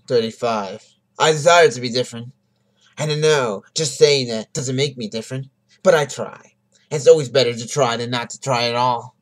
35. I desire to be different. And I know just saying that doesn't make me different, but I try. And it's always better to try than not to try at all.